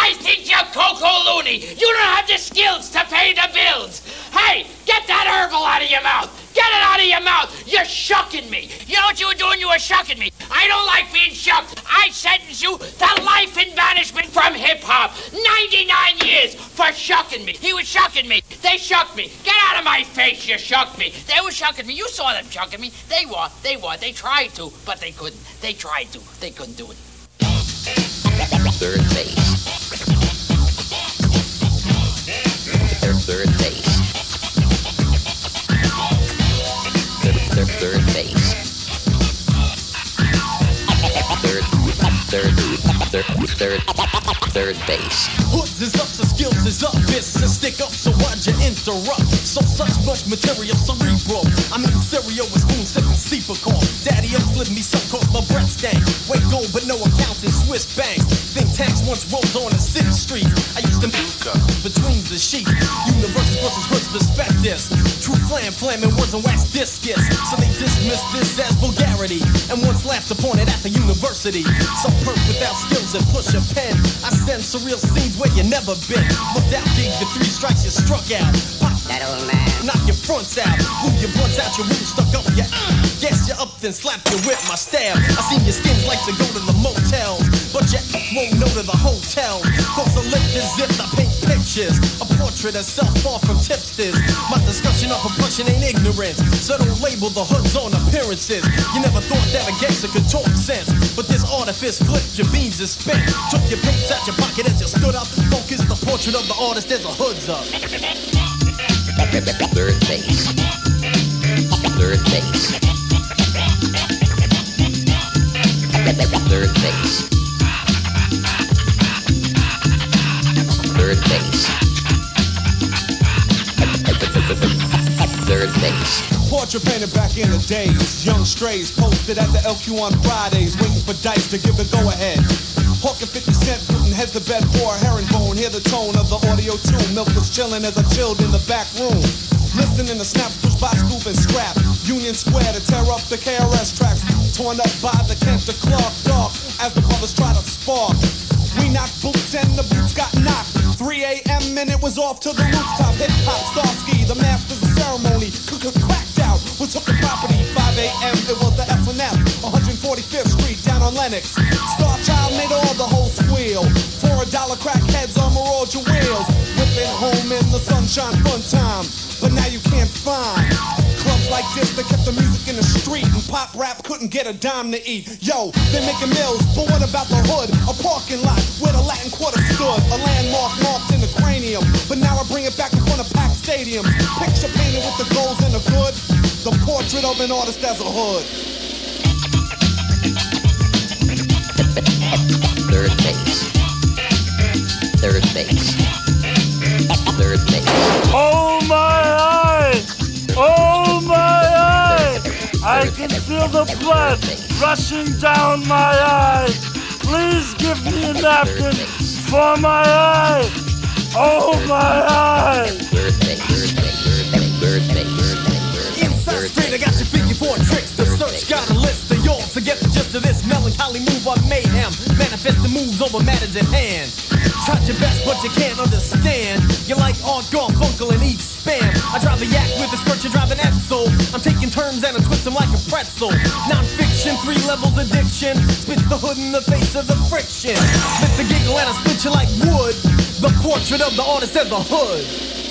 I think you're Coco Looney. You don't have the skills to pay the bills. Hey, get that herbal out of your mouth. Get it out of your mouth. You're shucking me. You know what you were doing? You were shucking me. I don't like being shucked. I sentence you to life in banishment from hip-hop. 99 years for shucking me. He was shucking me. They shucked me. Get out of my face, you shucked me. They were shucking me. You saw them shucking me. They were. They tried to, but they couldn't. They tried to. They couldn't do it. Third base. Third base. Third base. Third base. Hoods is up, so skills is up. It's a stick up, so why'd you interrupt? So such much material, cerebral. I'm in stereo with spoon sipping sleeper call. Daddy up slid me some cause my breath stank. Weight gold, but no accounts in Swiss banks. Think tanks once rolled on the city streets. I used to between the sheets. Universes versus hoods perspectives. True flamming words and wax discus. So they dismiss this as vulgarity and once laughed upon it at the university. So perk without skills and push a pen. I send surreal scenes where you never been. Looked out, gave you 3 strikes, you struck out. Pop that old man. Knock your fronts out. Blew your blunts out, your roots stuck up. Yeah, gas you up, then slapped you with my stab. I seen your skins like to go to the motels, but you won't know to the hotel. Cause the lip is zip, I paint pictures. A portrait of self far from tipsters. My discussion of oppression ain't ignorance, so don't label the hoods on appearances. You never thought that a gangster could talk sense, but this artifice flipped your beans and spent. Took your papes out your pocket as you stood up. Focused the portrait of the artist as a hood's up. Third base. Third base. Third base. Third base. Third base. Portrait painted back in the days. Young strays posted at the LQ on Fridays, waiting for dice to give the go-ahead. Hawking 50 cent, putting heads to bed for a herringbone. Hear the tone of the audio tune. Milk was chilling as I chilled in the back room. Listening to snaps pushed by Scoop and Scrap. Union Square to tear up the KRS tracks. Torn up by the Kent to Clark Dark as the brothers try to spark. We knocked boots and the boots got knocked. 3 a.m. and it was off to the rooftop. Hip-hop, Starsky, the masters of ceremony. Cracked out, was hooking property. 5 a.m. it was the F&F. 145th Street down on Lenox. Star Child made all the whole squeal. For $1 crackheads on Maraudja wheels. Whipping home in the sunshine, fun time. But now you can't find clubs like this that kept the music in the street, and pop rap couldn't get a dime to eat. Yo, they're making mills, but what about the hood? A parking lot where the Latin Quarter stood, a landmark marked in the cranium. But now I bring it back in front of packed stadiums. Picture painted with the goals and the good, the portrait of an artist as a hood. Third base. Third base. Third base. Oh my eye! Oh my eye! I can feel the blood rushing down my eye. Please give me a napkin for my eye. Oh my eye! Third base. Third base. Third base. Inside straight, I got your figure 4 tricks. The search got a list of yours to get the gist of this melancholy move on mayhem. Manifesting moves over matters at hand. Tried your best, but you can't understand. You like Art Garfunkel and eat spam. I drive a yak with a skirt, you drive an Edsel. I'm taking turns and I twist them like a pretzel. Non-fiction, 3 levels addiction. Spits the hood in the face of the friction. Spit the giggle and I split you like wood. The portrait of the artist as a hood.